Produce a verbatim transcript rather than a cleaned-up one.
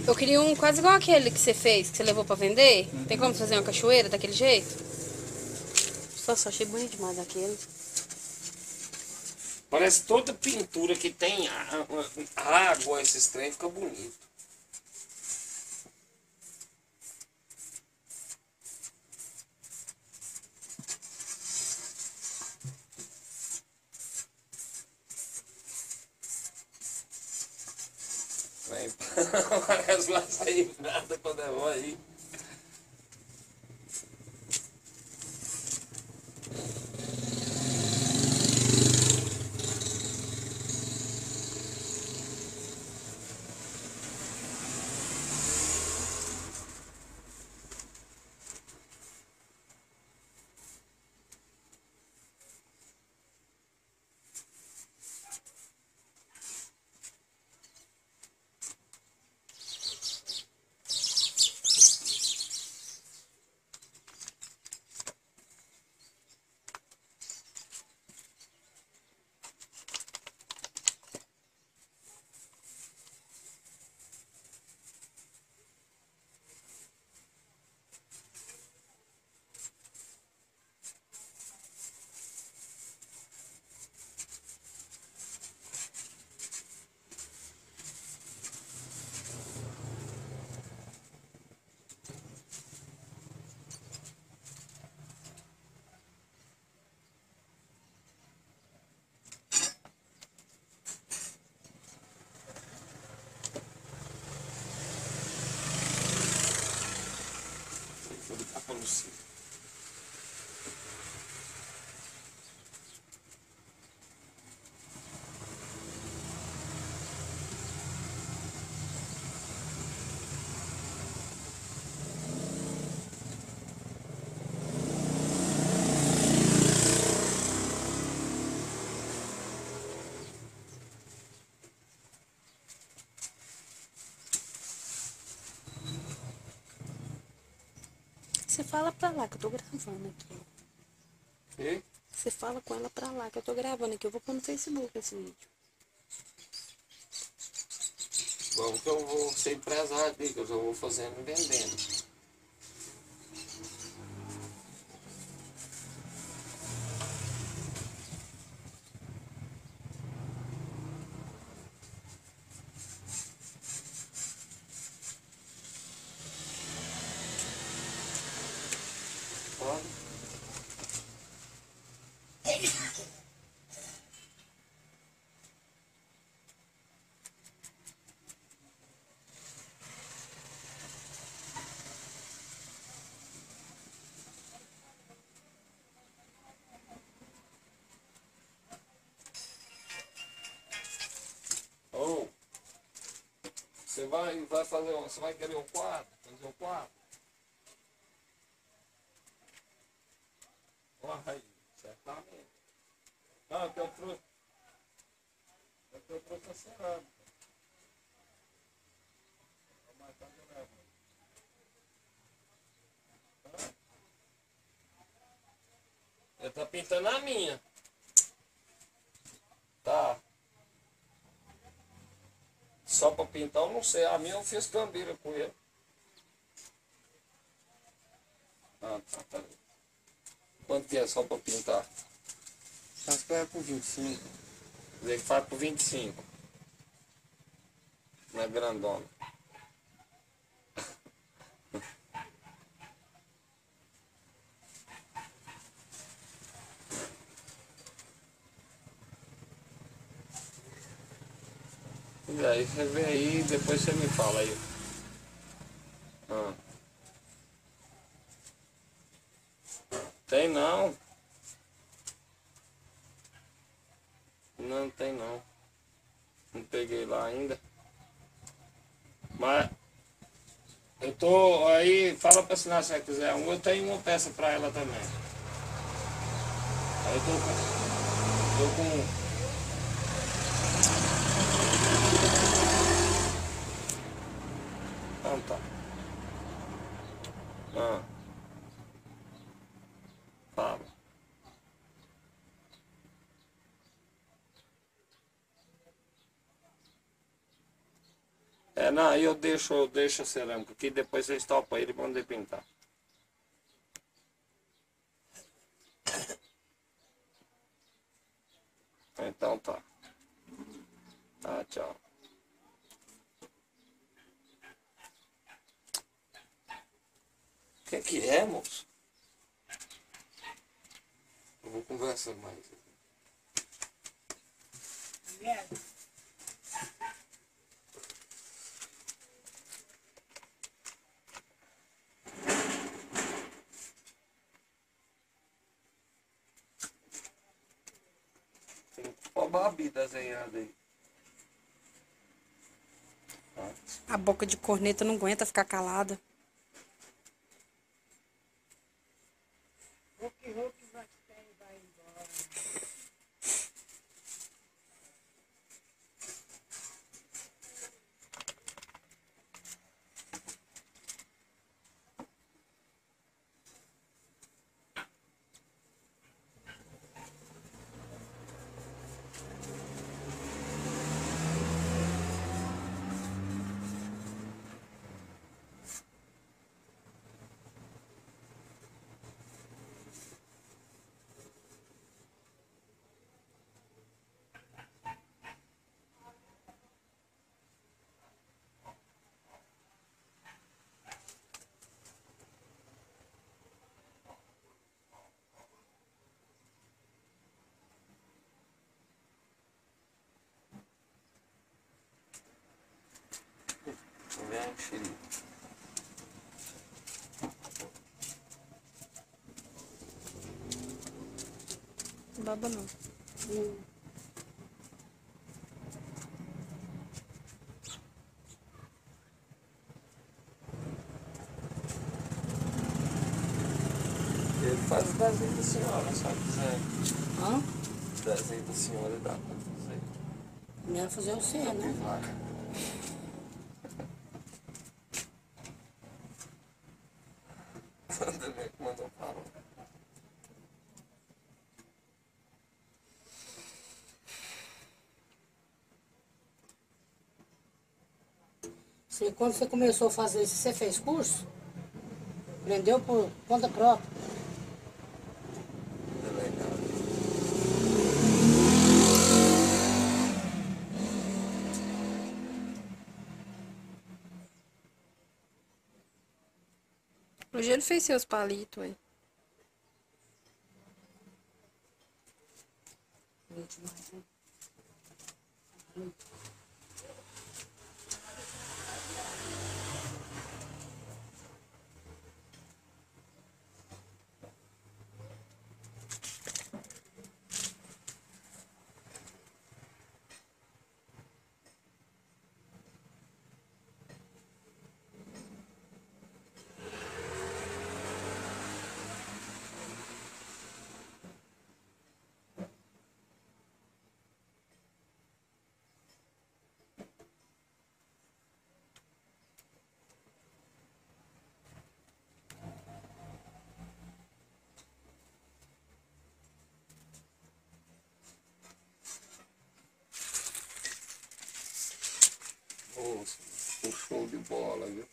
Eu queria um quase igual aquele que você fez, que você levou pra vender. Tem como fazer uma cachoeira daquele jeito? Nossa, achei bonito demais aquele. Parece toda pintura que tem á- á- água, esses trem, fica bonito. Vem, parece lá sair nada quando é bom aí. Vou ligar pra Lucia. Você fala pra lá que eu tô gravando aqui. E? Você fala com ela pra lá que eu tô gravando aqui. Eu vou pôr no Facebook esse vídeo. Bom, que eu vou ser empresário aqui, que eu já vou fazendo e vendendo. Pode? Ou, você vai, vai fazer um, você vai querer um quadro? Fazer um quadro? Vai, certamente. Não, que eu trouxe, é que eu trouxe a cerâmica. Mais tarde eu levo. Ele tá pintando a minha. Tá. Só pra pintar eu não sei. A minha eu fiz cambeira com ele. Ah, tá, tá. Quanto que é só pra pintar? Acho que é por vinte e cinco. Quer dizer que faz por vinte e cinco. Não é grandona. E aí você vê aí, depois você me fala aí. Ah. Tem não. Não tem não. Não peguei lá ainda. Mas eu tô aí, fala pra assinar se você quiser. Um, eu tenho uma peça pra ela também. Aí eu tô com. Tô com. Ah, tá. Ah, fala. É, não, aí eu deixo, eu deixo a cerâmica aqui, depois vocês topam ele pra poder pintar. Então tá. Tá, tchau. O que que é, moço? Eu vou conversar mais. Tem uma Babi desenhada aí. Ah. A boca de corneta não aguenta ficar calada. Hulk, Hulk vai vai embora. Vem, xerife. Baba não. Hum. Ele faz o desenho da senhora, sabe dizer? Hã? O desenho da senhora dá pra fazer. Melhor fazer você, né? Vai. Sandra que mandou falar. Você, quando você começou a fazer isso, você fez curso? Aprendeu por conta própria? Delegado. Hoje ele fez seus palitos aí. Nossa, um show de bola, viu?